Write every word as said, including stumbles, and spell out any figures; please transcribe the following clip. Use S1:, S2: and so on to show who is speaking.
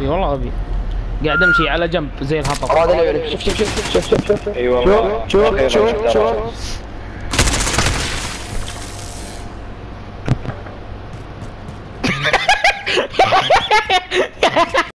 S1: والله غبي. قاعد امشي على جنب زي الهطل.
S2: هذا اللي يعرف. شوف شوف شوف شوف شوف شوف
S3: اي والله
S2: شوف شوف شوف شوف